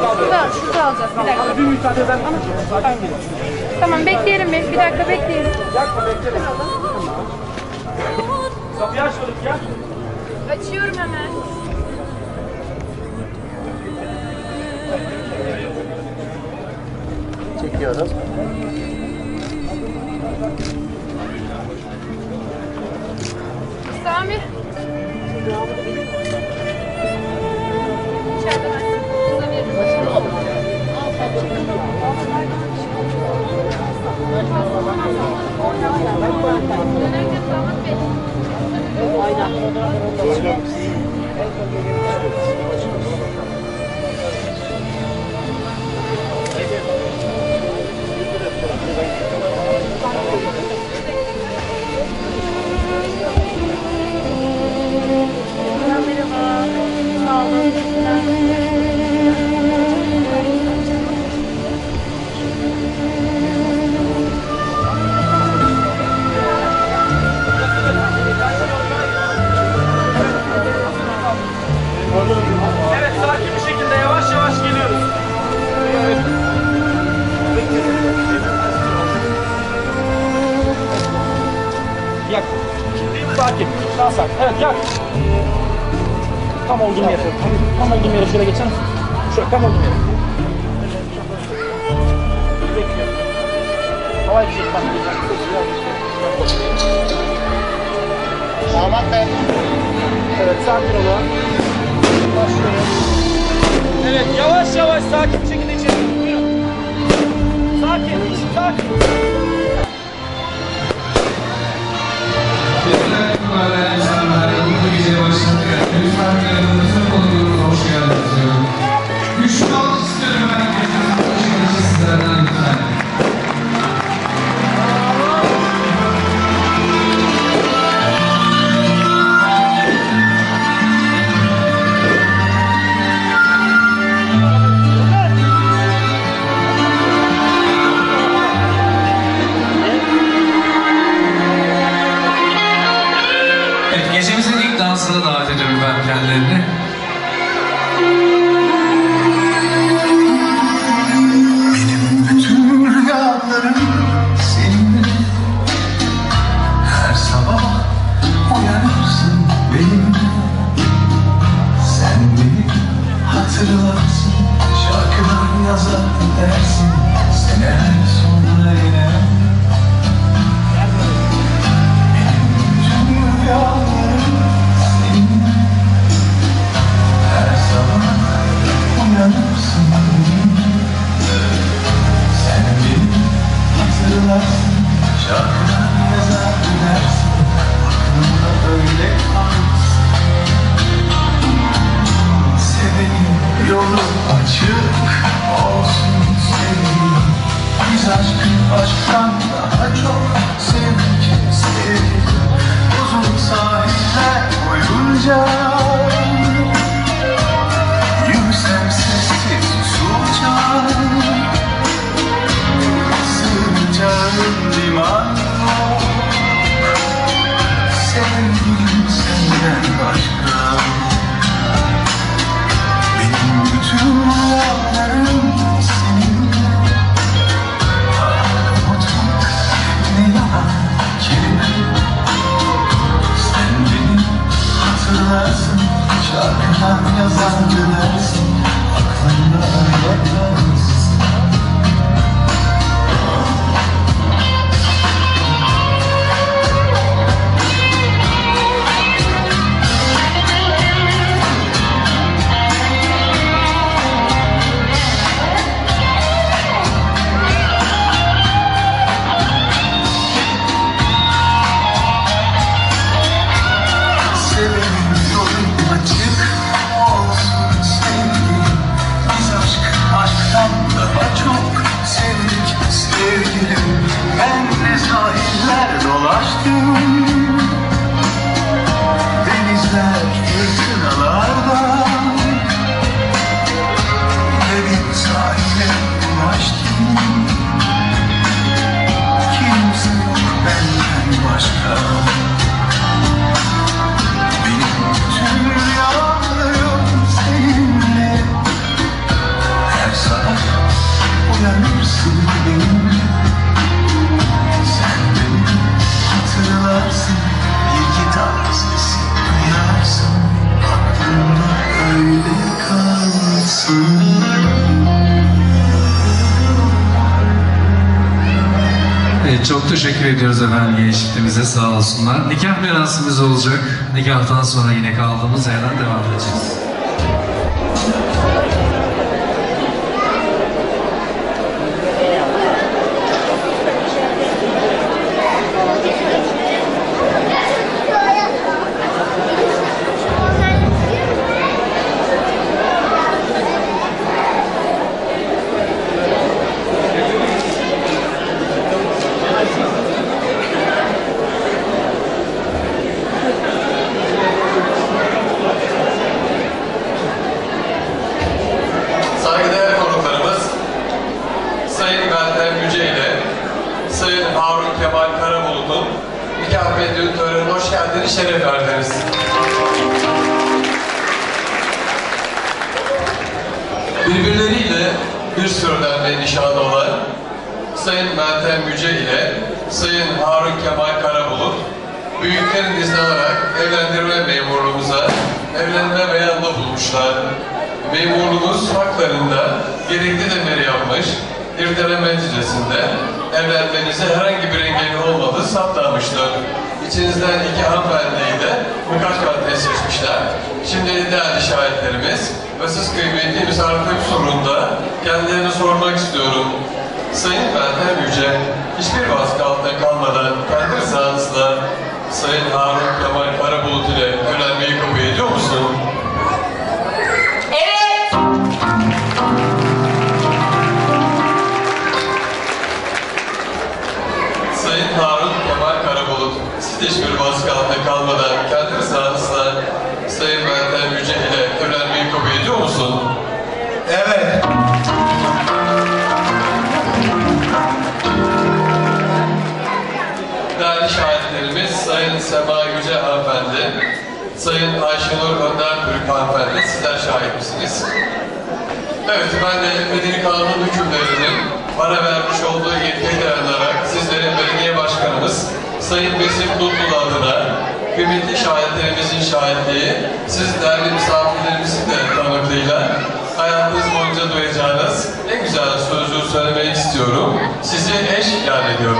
Şurada alacağız. Bir dakika. Bir müsaade eder misin? Tamam bekleyelim bir dakika bekleyelim. Yakma bekleyelim. Kapıyı açmadık ya. Açıyorum hemen. Çekiyoruz. Sami. İçeride ben size veririm. Evet, sakin bir şekilde yavaş yavaş geliyoruz. Yak. Sakin. Daha sakin. Evet, yak. Tam olduğum yere. Tam olduğum yere şöyle geçer misin? Şöyle tam olduğum yere. Bekliyorum. Havai fişek patlayacak. Damat Bey. Evet, sakin olun. Başlıyoruz. Evet, yavaş yavaş sakin bir şekilde içeri. Buyurun. Sakin, sakin. Teşekkürler insanlar. Bu gece başladık. Lütfen yanımızın konuluğuna hoş geldiniz diyorum. Güçlü olmak istiyorum ben. Başınızı sizlerden lütfen. Gecemizin ilk dansına davet ediyorum ben kendilerini. Benim bütün rüyalarım seninle. Her sabah uyanırsın benimle. Sen beni hatırlarsın, şarkılar yazar dersin. Seneler sonra yine. Şarkılar yazar gidersin, aklımda öyle kalsın. Sevenin yolu açık olsun sevgilim. Biz aşktan daha çok sevdik sevgilim. Uzun sahiller boyunca yürüsem sessiz usulca. Liman yok, sevgilim senden başka. Benim bütün rüyalarım seninle. Unutmak ne yalan kelime. Sen beni hatırlarsın. Çok teşekkür ediyoruz efendim genç çiftimize, sağ olsunlar. Nikah mirasımız olacak. Nikahtan sonra yine kaldığımız yerden devam edeceğiz. Saygıdeğer konuklarımız, Sayın Meltem Yüce ile Sayın Harun Kemal Karabulut'un nikah ve düğün törenine hoş geldiniz, şeref verdiniz. Birbirleriyle bir sürüden ve nişanı olan Sayın Meltem Yüce ile Sayın Harun Kemal Karabulut, büyüklerin izni alarak evlendirme memurluğumuza evlenme beyanında bulmuşlar. Memurluğumuz haklarında gerekli demeyi yapmış, irdeleme neticesinde evlenmenize herhangi bir engel olmadığı saptanmıştır. İçinizden iki hanımefendiyi de mukaddes seçmişler. Şimdi değerli şahitlerimiz ve siz kıymetli misafirlik sorununda kendilerine sormak istiyorum. Sayın Meltem Yüce, hiçbir baskı altında kalmadan kendi rızanızla Sayın Harun Kemal Karabulut ile evlenmeyi kabul ediyor musun? Sayın Harun Kemal Karabulut, siz de hiçbir baskı altında kalmadan kendi rızanızla Sayın Meltem Yüce ile evlenmeyi kabul ediyor musun? Evet. Değerli şahitlerimiz Sayın Sema Yüce Hanımefendi, Sayın Ayşenur Önder Türk Hanımefendi, sizler şahit misiniz? Evet, ben de Medeni Kanun hükümlerinin bana vermiş olduğu yetkiye dayanarak sizlerin belediye başkanımız Sayın Besim Dutlu adına kıymetli şahitlerimizin şahitliği, siz değerli misafirlerimizin de tanıklığıyla hayatınız boyunca duyacağınız en güzel sözü söylemek istiyorum. Sizi eş ilan ediyorum.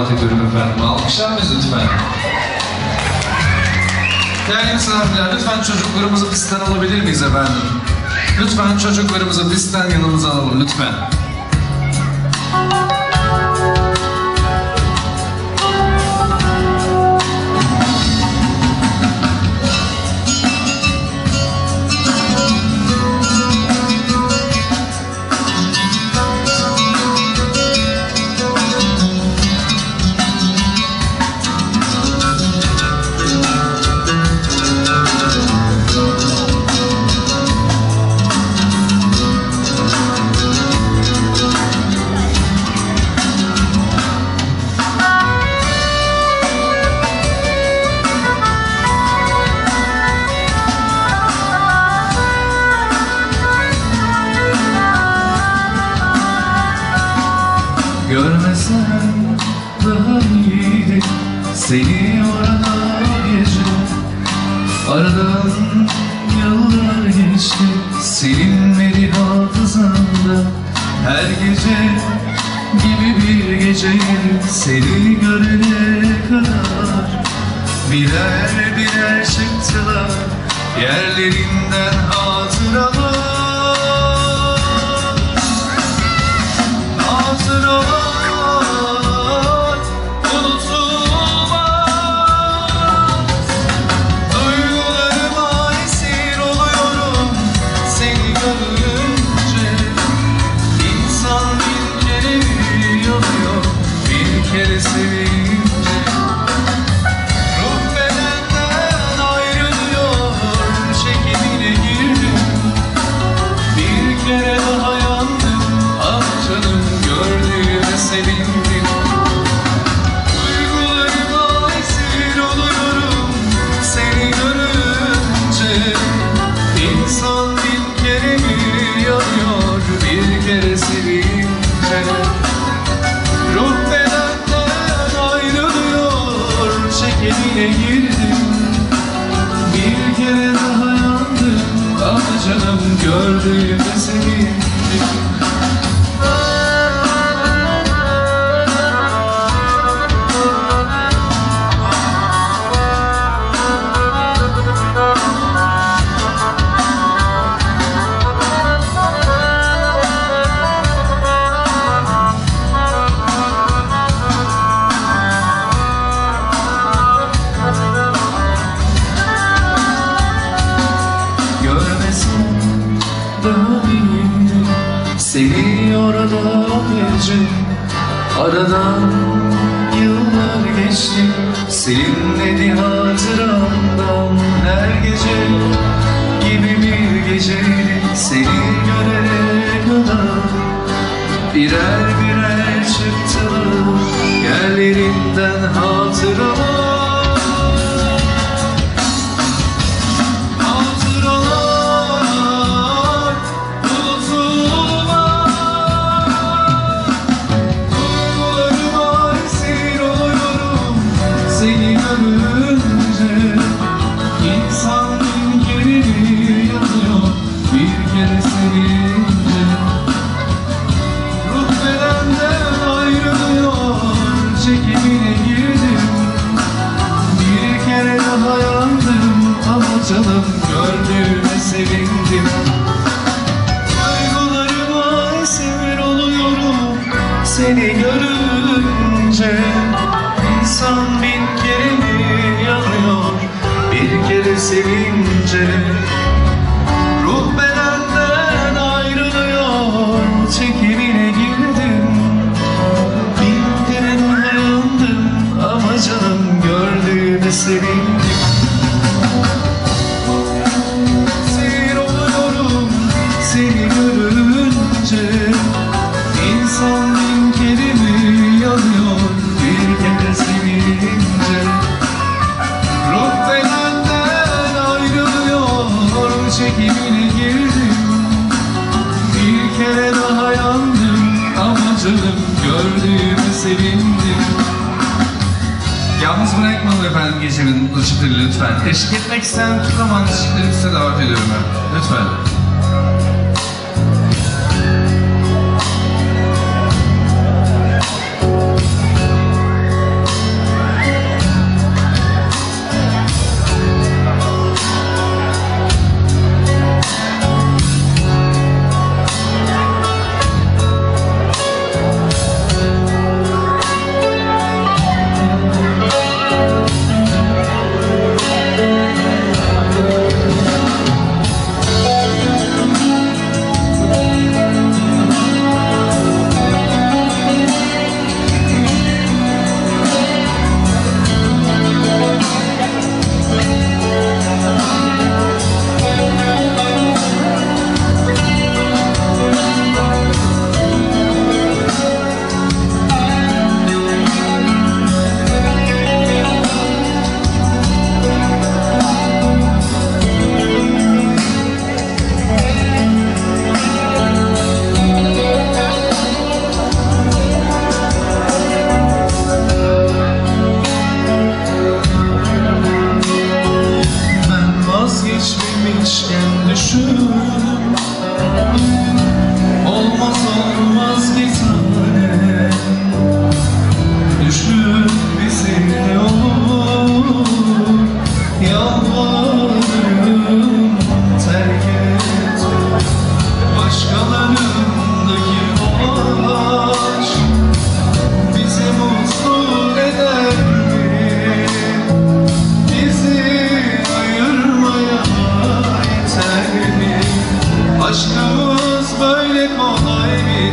davet ediyorum efendim. Alkışlar mıyız lütfen? Değerli misafirler, lütfen çocuklarımızı pistten alabilir miyiz efendim? Lütfen çocuklarımızı pistten yanımıza alalım, lütfen. Görmesem daha iyiydi seni orada gece. Aradan yıllar geçti, silinmedi hafızamda. Her gece gibi bir geceydi seni görene kadar. Birer birer çıktılar yerlerinden hatıralar. Gördüğümde seni seni orada gece. Aradan yıllar geçti, silinmedi hatıramdan. Her gece gibi bir geceydi seni görene kadar. Birer birer çıktılar yerlerinden hatıralar. Canım gördüğüme sevindim. Duygularıma esir oluyorum seni görünce. İnsan bin kere mi yanıyor bir kere sevince. Ruh bedenden ayrılıyor, çekimine girdim. Bin kere dayandım ama canım gördüğüme sevindim. Seni görünce insan bin kere mi yanıyor bir kere sevince. Ruh bedenden ayrılıyor, çekimine girdim. Bir kere daha yandım ama canım gördüğüme sevindim. Yalnız bırakmayalım efendim gecemin mutlu çiftleri lütfen. Eşlik etmek isteyen tüm romantik çiftleri size davet ediyorum ben. Lütfen.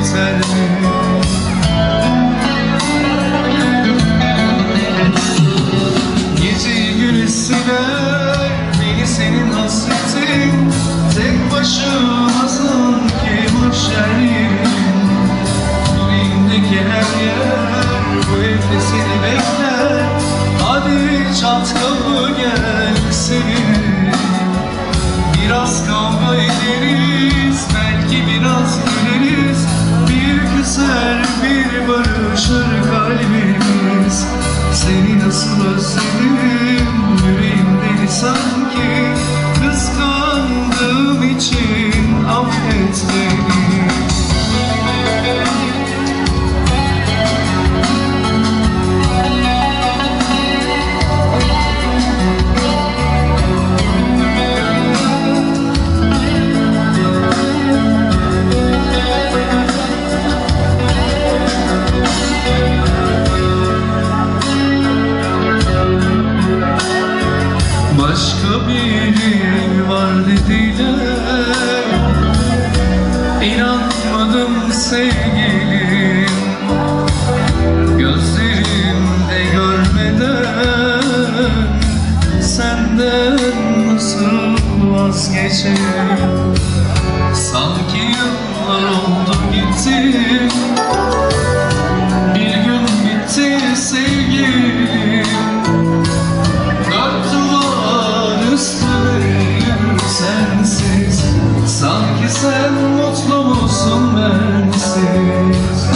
yeter mi? Geceyi güneş siler, beni senin hasretin. Tek başıma sanki mahşer yerim. Yüreğimdeki her yer bu evde seni bekler. Hadi çat kapı gel sevinir. Biraz kavga ederiz, belki biraz güleriz. Bir küser bir barışır kalbimiz. Seni nasıl özledim, yüreğim deli sanki. Kıskandığım için affet beni. Başka biri var dediler, İnanmadım sevgilim. Gözlerimde görmeden senden nasıl vazgeçerim? Sanki yıllar oldu gitti, bir gün bitti sevgilim. Dört duvar üstündeyim sensiz. Sanki sen mutlu musun bensiz?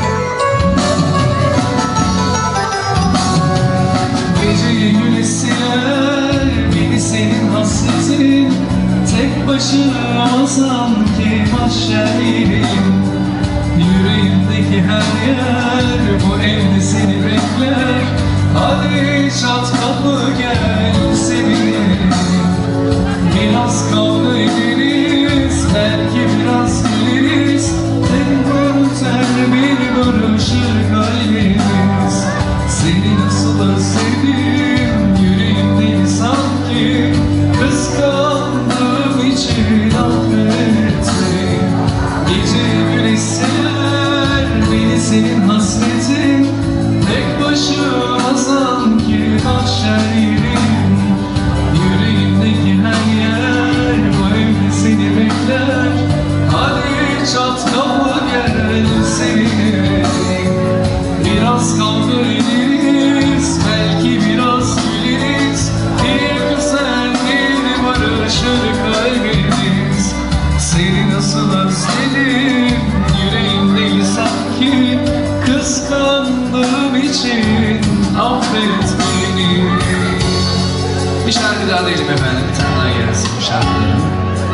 Geceyi güneş siler, beni senin hasretin. Tek başıma sanki mahşer yerim. Yüreğimdeki her yer bu evde seni bekler. Hadi çat kapı gel sevinir. Biraz kavga ederiz, belki biraz güleriz. Tek biter bir barışır kalbimiz. Seni nasıl özledim, yüreğimde sanki. Kıskandığım için affet beni. Gece güneş siler, beni senin hasretin. Tek başıma sanki mahşer yerim. Yüreğimdeki her yer bu evde seni bekler. Hadi çat kapı gel sevinir. Biraz kavga ederiz, belki biraz güleriz. Bir güzel bir barışır kalbimiz. Seni nasıl özledim, yüreğim deli sanki. Kıskandığım için affet beni. Bir şarkı daha değilim efendim, bir tane daha gelsin bu şarkıları.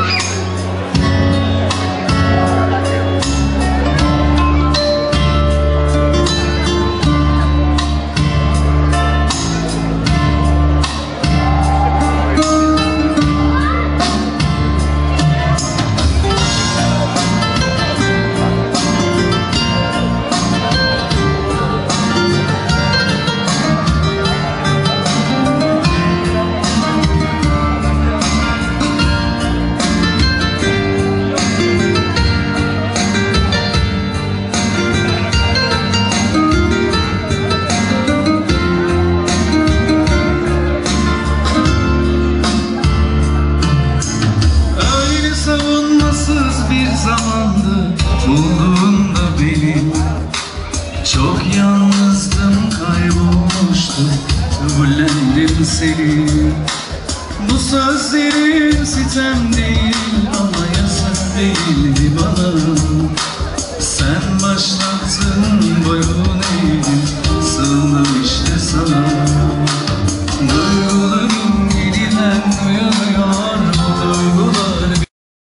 Bir zamandı bulduğunda beni, çok yalnızdım, kaybolmuştum, kabullendim seni. Bu sözlerin sitem değil ama yasak değildi bana.